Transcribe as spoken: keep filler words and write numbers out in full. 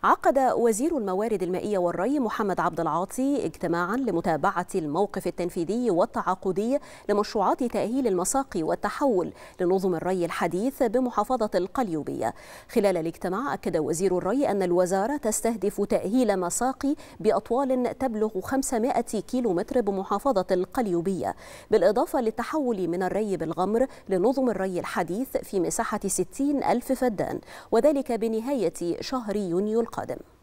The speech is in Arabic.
عقد وزير الموارد المائية والري محمد عبد العاطي اجتماعا لمتابعة الموقف التنفيذي والتعاقدي لمشروعات تأهيل المساقي والتحول لنظم الري الحديث بمحافظة القليوبية. خلال الاجتماع أكد وزير الري أن الوزارة تستهدف تأهيل مساقي بأطوال تبلغ خمسمائة كيلومتر بمحافظة القليوبية، بالإضافة للتحول من الري بالغمر لنظم الري الحديث في مساحة ستين ألف فدان، وذلك بنهاية شهر يونيو القادم.